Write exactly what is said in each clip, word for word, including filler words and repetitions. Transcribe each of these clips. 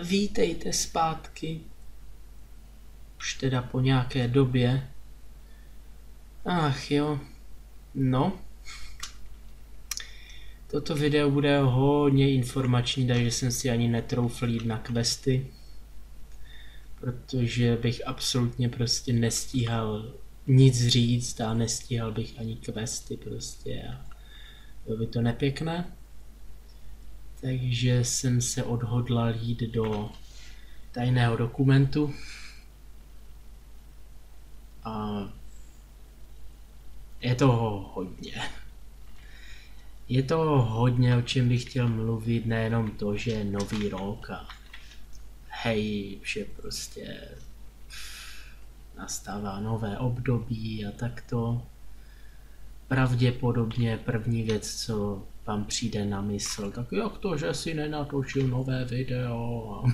Vítejte zpátky. Už teda po nějaké době. Ach jo. No. Toto video bude hodně informační, takže jsem si ani netroufl jít na questy. Protože bych absolutně prostě nestíhal nic říct a nestíhal bych ani questy prostě. A bylo by to nepěkné. Takže jsem se odhodlal jít do tajného dokumentu. A je toho hodně. Je to hodně, o čem bych chtěl mluvit, nejenom to, že je nový rok a hej, že prostě nastává nové období a takto. Pravděpodobně první věc, co vám přijde na mysl, tak jak to, že si nenatočil nové video a,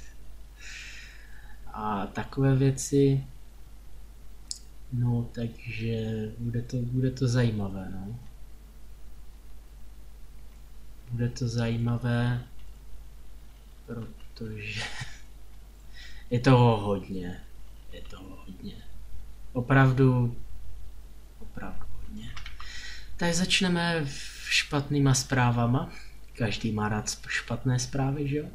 a takové věci. No, takže bude to, bude to zajímavé, no. Bude to zajímavé, protože je toho hodně, je toho hodně. Opravdu, opravdu hodně. Tak začneme špatnýma zprávama. Každý má rád špatné zprávy, že jo?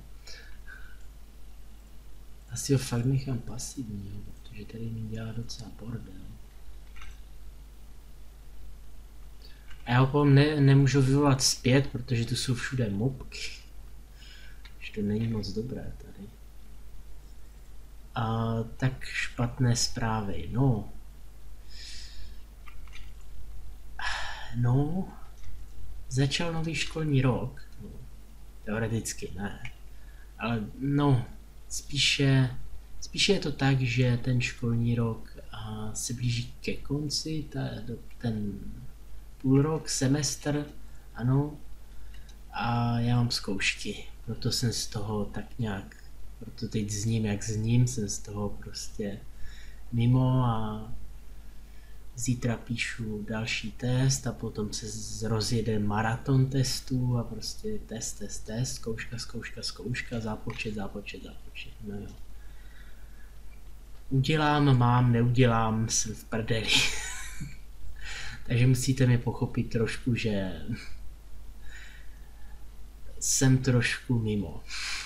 Asi ho fakt nechám pasivní, jo, protože tady mi dělá docela bordel. A já ho ne, nemůžu vyvolat zpět, protože tu jsou všude mobky. Že to není moc dobré tady. A tak špatné zprávy, no. No, začal nový školní rok. No, teoreticky ne. Ale no, spíše, spíše je to tak, že ten školní rok a, se blíží ke konci, ta, ten půl rok, semestr, ano, a já mám zkoušky, proto jsem z toho tak nějak, proto teď zním jak zním, jsem z toho prostě mimo a zítra píšu další test a potom se rozjede maraton testů a prostě test, test, test, zkouška, zkouška, zkouška, zápočet, zápočet, zápočet, no jo. Udělám, mám, neudělám, jsem v prdeli. Takže musíte mi pochopit trošku, že jsem trošku mimo.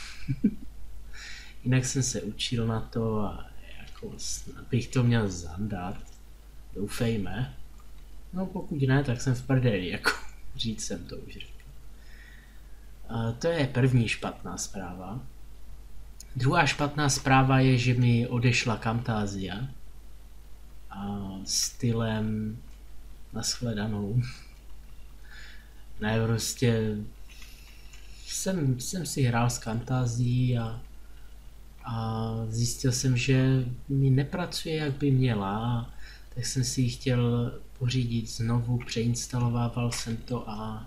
Jinak jsem se učil na to a jako snad bych to měl zandat. Doufejme. No pokud ne, tak jsem v prdeli, jako říct jsem to už řekl. A to je první špatná zpráva. Druhá špatná zpráva je, že mi odešla Camtasia a stylem nashledanou. Ne, prostě jsem, jsem si hrál s Camtasií a, a zjistil jsem, že mi nepracuje, jak by měla, tak jsem si ji chtěl pořídit znovu, přeinstalovával jsem to a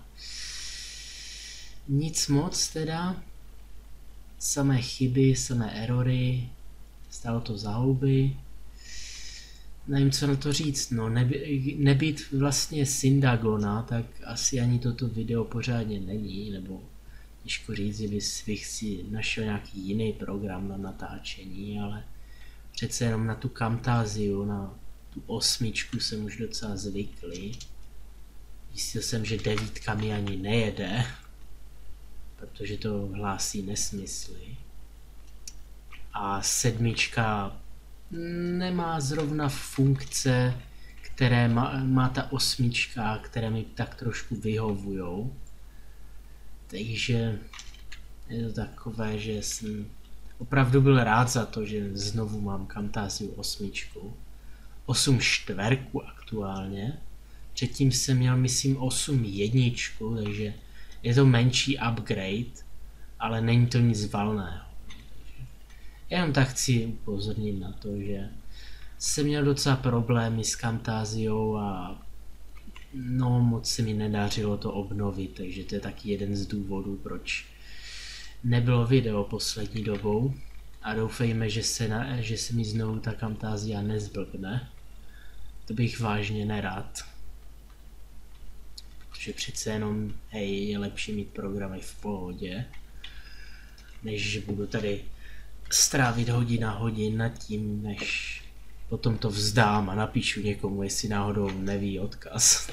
nic moc teda. Samé chyby, samé erory, stálo to za houby. Nevím, co na to říct, no, neby, nebýt vlastně Syndagona, tak asi ani toto video pořádně není, nebo těžko říct, že bych si našel nějaký jiný program na natáčení, ale přece jenom na tu Camtasiu, na tu osmičku jsem už docela zvyklý. Zjistil jsem, že devítka mi ani nejede, protože to hlásí nesmysly. A sedmička nemá zrovna funkce, které má, má ta osmička, které mi tak trošku vyhovujou. Takže je to takové, že jsem opravdu byl rád za to, že znovu mám Camtasiu osmičku. osm čtverku aktuálně. Předtím jsem měl, myslím, osm jedničku, takže je to menší upgrade, ale není to nic valného. Jenom tak chci upozornit na to, že jsem měl docela problémy s Camtasiou a no moc se mi nedařilo to obnovit, takže to je taky jeden z důvodů, proč nebylo video poslední dobou a doufejme, že se, na, že se mi znovu ta Camtasia nezblbne. To bych vážně nerad. Protože přece jenom, hej, je lepší mít programy v pohodě, než že budu tady strávit hodina hodin nad tím, než potom to vzdám a napíšu někomu, jestli náhodou neví odkaz.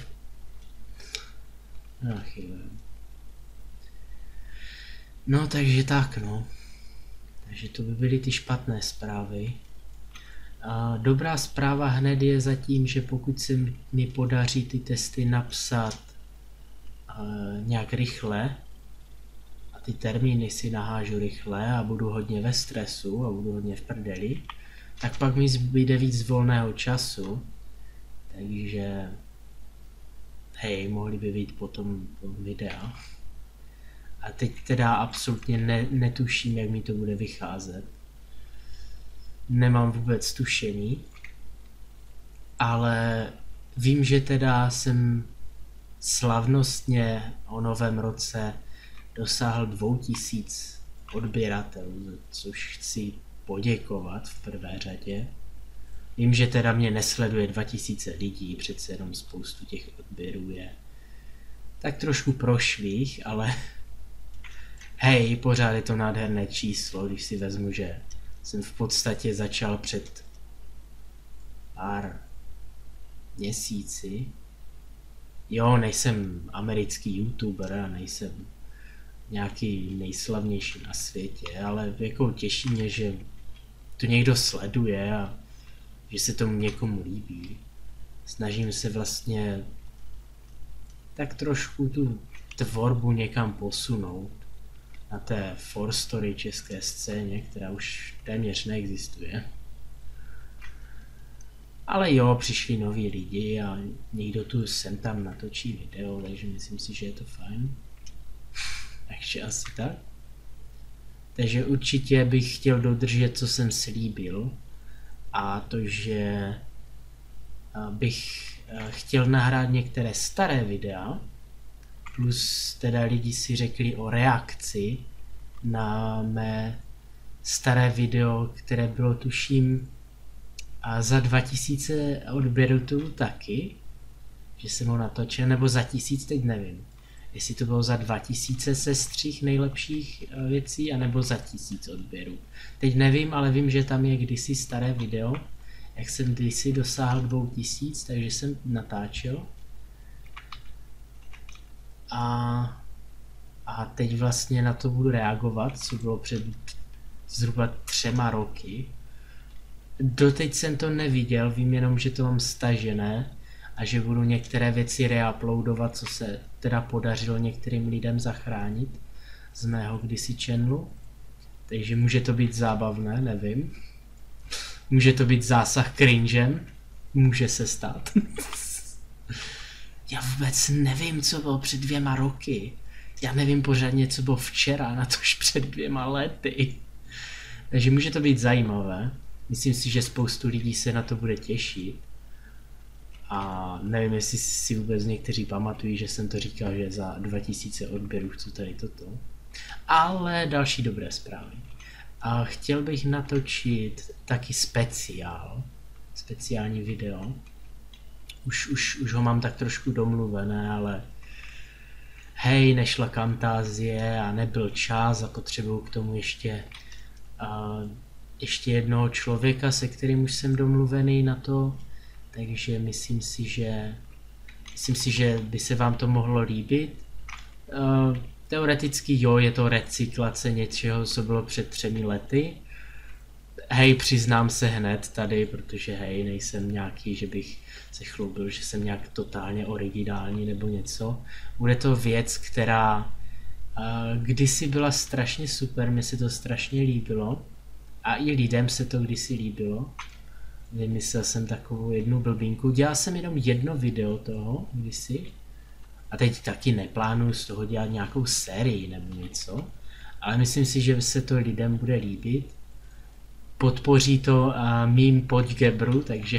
Ach jo. No takže tak no. Takže to by byly ty špatné zprávy. A dobrá zpráva hned je zatím, že pokud se mi podaří ty testy napsat uh, nějak rychle a ty termíny si nahážu rychle a budu hodně ve stresu a budu hodně v prdeli, tak pak mi zbyde víc volného času, takže hej, mohli by být potom videa. A teď teda absolutně ne, netuším, jak mi to bude vycházet. Nemám vůbec tušení, ale vím, že teda jsem slavnostně o novém roce dosáhl dvou tisíc odběratelů, což chci poděkovat v prvé řadě. Vím, že teda mě nesleduje dva tisíce lidí, přece jenom spoustu těch odběrů je tak trošku prošlých, ale hej, pořád je to nádherné číslo, když si vezmu, že jsem v podstatě začal před pár měsíci. Jo, nejsem americký youtuber a nejsem nějaký nejslavnější na světě, ale jako těší mě, že to někdo sleduje a že se tomu někomu líbí. Snažím se vlastně tak trošku tu tvorbu někam posunout na té four story české scéně, která už téměř neexistuje. Ale jo, přišli noví lidi a někdo tu sem tam natočí video, takže myslím si, že je to fajn. Takže asi tak. Takže určitě bych chtěl dodržet, co jsem slíbil, a to, že bych chtěl nahrát některé staré videa, plus teda lidi si řekli o reakci na mé staré video, které bylo tuším a za dva tisíce odběrů taky, že jsem ho natočil, nebo za tisíc, teď nevím. Jestli to bylo za dva tisíce sestřih nejlepších věcí, anebo za tisíc odběrů. Teď nevím, ale vím, že tam je kdysi staré video, jak jsem kdysi dosáhl dvou tisíc, takže jsem natáčel. A, a teď vlastně na to budu reagovat, co bylo před zhruba třema roky. Doteď jsem to neviděl, vím jenom, že to mám stažené a že budu některé věci reuploadovat, co se teda podařilo některým lidem zachránit z mého kdysi channelu. Takže může to být zábavné, nevím. Může to být zásah cringem, může se stát. Já vůbec nevím, co bylo před dvěma roky. Já nevím pořádně, co bylo včera, na tož před dvěma lety. Takže může to být zajímavé. Myslím si, že spoustu lidí se na to bude těšit. A nevím, jestli si vůbec někteří pamatují, že jsem to říkal, že za dva tisíce odběrů chci tady toto. Ale další dobré zprávy. A chtěl bych natočit taky speciál. Speciální video. Už, už, už ho mám tak trošku domluvené, ale hej, nešla fantázie a nebyl čas a potřebuju k tomu ještě uh, ještě jednoho člověka, se kterým už jsem domluvený na to, takže myslím si, že myslím si, že by se vám to mohlo líbit. Uh, teoreticky jo, je to recyklace něčeho, co bylo před třemi lety. Hej, přiznám se hned tady, protože hej, nejsem nějaký, že bych se chloubil, že jsem nějak totálně originální nebo něco. Bude to věc, která uh, kdysi byla strašně super, mně se to strašně líbilo. A i lidem se to kdysi líbilo. Vymyslel jsem takovou jednu blbinku. Dělal jsem jenom jedno video toho kdysi. A teď taky neplánuju z toho dělat nějakou sérii nebo něco. Ale myslím si, že se to lidem bude líbit. Podpoří to uh, mým podgebru, takže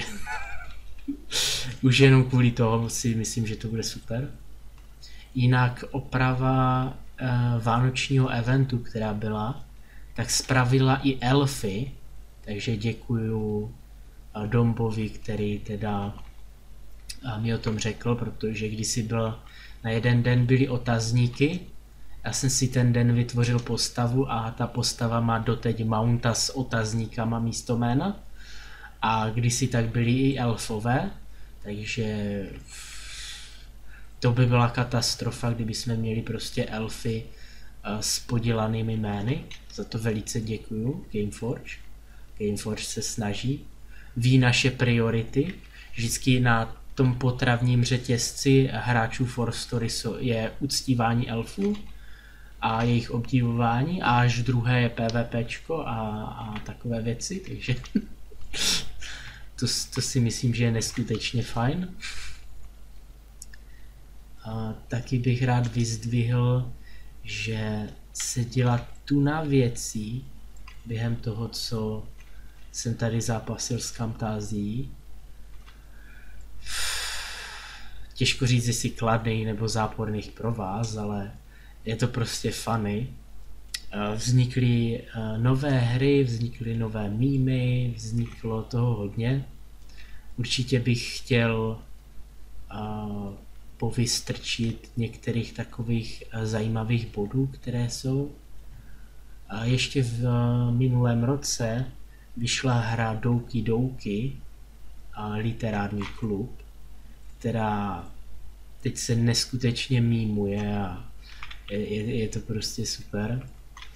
už jenom kvůli toho si myslím, že to bude super. Jinak oprava uh, vánočního eventu, která byla, tak spravila i elfy, takže děkuju Dombovi, který teda mi o tom řekl, protože kdysi byl na jeden den byly otazníky, Já jsem si ten den vytvořil postavu a ta postava má doteď mounta s otazníkama místo jména. A kdysi tak byli i elfové, takže to by byla katastrofa, kdyby jsme měli prostě elfy s podělanými jmény. Za to velice děkuju Gameforge. Gameforge se snaží, ví naše priority. Vždycky na tom potravním řetězci hráčů For Story je uctívání elfů a jejich obdivování a až druhé je PvPčko a, a takové věci, takže to, to si myslím, že je neskutečně fajn. A taky bych rád vyzdvihl, že se dělá tuna věcí během toho, co jsem tady zápasil s Camtasií. Těžko říct, jestli kladných nebo záporných pro vás, ale je to prostě funny. Vznikly nové hry, vznikly nové mýmy, vzniklo toho hodně. Určitě bych chtěl povystrčit některých takových zajímavých bodů, které jsou. A ještě v minulém roce vyšla hra Douki Douki, literární klub, která teď se neskutečně mýmuje a je, je, je to prostě super.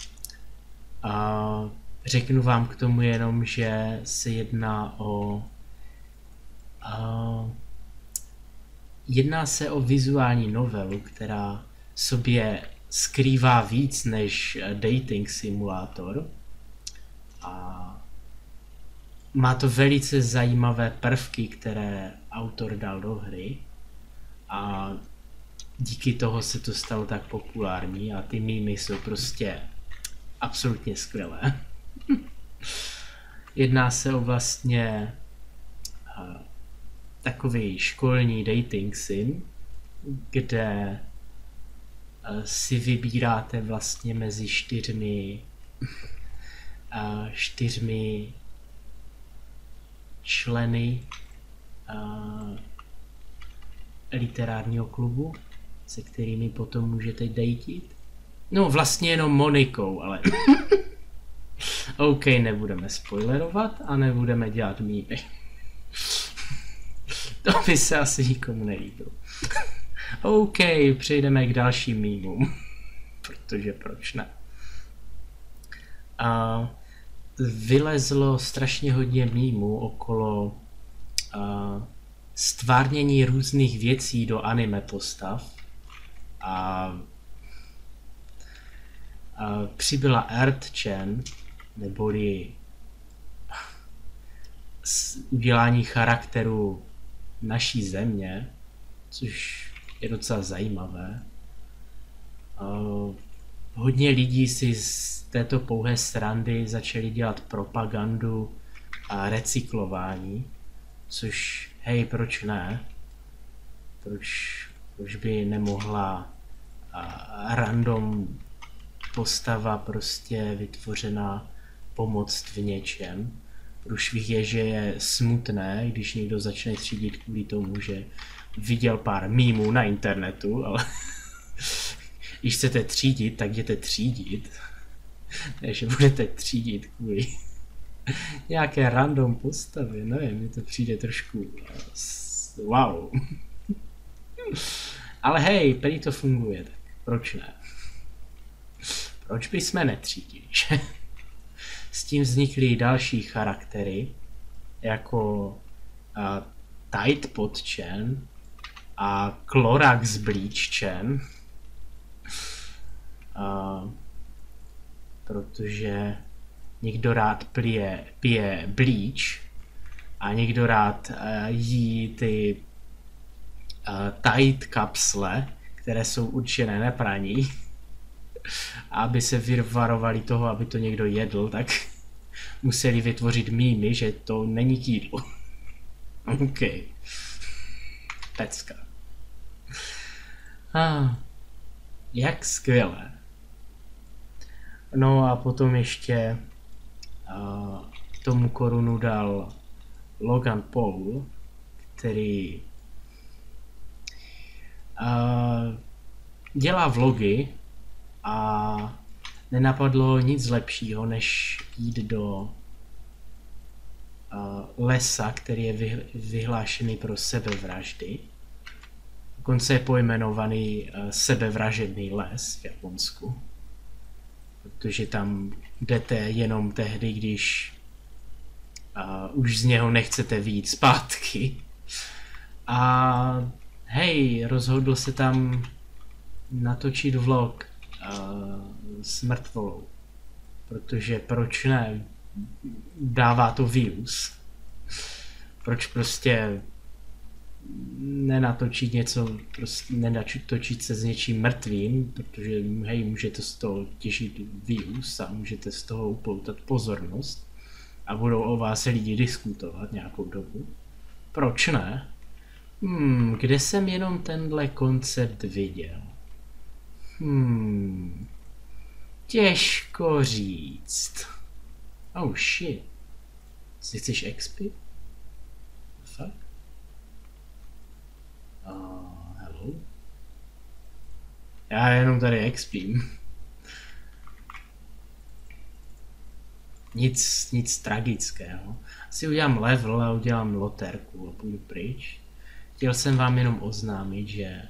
A řeknu vám k tomu jenom, že se jedná o a, jedná se o vizuální novelu, která sobě skrývá víc než dating simulátor a má to velice zajímavé prvky, které autor dal do hry a díky toho se to stalo tak populární a ty mýmy jsou prostě absolutně skvělé. Jedná se o vlastně uh, takový školní dating sim, kde uh, si vybíráte vlastně mezi čtyřmi uh, čtyřmi členy uh, literárního klubu, se kterými potom můžete dejtit. No vlastně jenom Monikou, ale OK, nebudeme spoilerovat a nebudeme dělat mýmy. To by se asi nikomu nelíbilo. OK, přejdeme k dalším mýmům, protože proč ne. Uh, vylezlo strašně hodně mýmů okolo uh, stvárnění různých věcí do anime postav a uh, přibyla Earth-chan, neboli udělání charakteru naší země, což je docela zajímavé. Uh, hodně lidí si z této pouhé srandy začali dělat propagandu a recyklování, což hej, proč ne? Proč, proč by nemohla uh, random postava prostě vytvořená pomoct v něčem? Průšvih je, že je smutné, když někdo začne třídit kvůli tomu, že viděl pár mýmů na internetu, ale když chcete třídit, tak jděte třídit. Takže budete třídit kvůli nějaké random postavy, nevím, mně to přijde trošku wow. Ale hej, prý to funguje, tak proč ne? Proč bychom netřídili, že? S tím vznikly další charaktery, jako uh, Tidepod-chan a Clorax Bleach-chan, uh, protože někdo rád pije, pije bleach a někdo rád uh, jí ty uh, Tide kapsle, které jsou určené na praní. Aby se vyvarovali toho, aby to někdo jedl, tak museli vytvořit mýmy, že to není k jídlu. OK. Pecka. Ah, jak skvělé. No a potom ještě uh, tomu korunu dal Logan Paul, který uh, dělá vlogy nenapadlo nic lepšího, než jít do uh, lesa, který je vy, vyhlášený pro sebevraždy. Dokonce je pojmenovaný uh, sebevražedný les v Japonsku. Protože tam jdete jenom tehdy, když uh, už z něho nechcete vyjít zpátky. A hej, rozhodl se tam natočit vlog uh, s mrtvolou. Protože proč ne? Dává to views. Proč prostě nenatočit něco, prostě nenatočit se s něčím mrtvým, protože hej, můžete z toho těšit views a můžete z toho upoutat pozornost a budou o vás lidi diskutovat nějakou dobu. Proč ne? Hmm, kde jsem jenom tenhle koncept viděl? Hmm, těžko říct. Oh shit. Si chceš expy? Fuck? Uh, hello? Já jenom tady expím. Nic, nic tragického. Asi udělám level a udělám loterku a půjdu pryč. Chtěl jsem vám jenom oznámit, že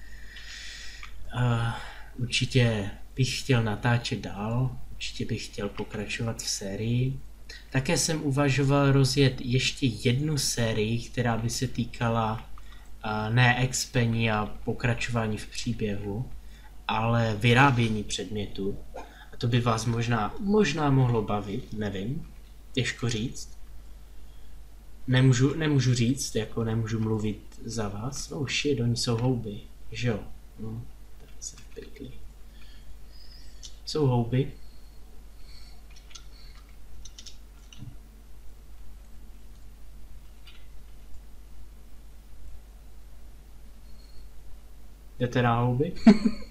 uh, určitě bych chtěl natáčet dál, určitě bych chtěl pokračovat v sérii. Také jsem uvažoval rozjet ještě jednu sérii, která by se týkala uh, ne expení a pokračování v příběhu, ale vyrábění předmětů. A to by vás možná, možná mohlo bavit, nevím, těžko říct. Nemůžu, nemůžu říct, jako nemůžu mluvit za vás. Oh shit, oni jsou houby, že jo? No, tak se vpětli. Jsou houby. Jdete na houby?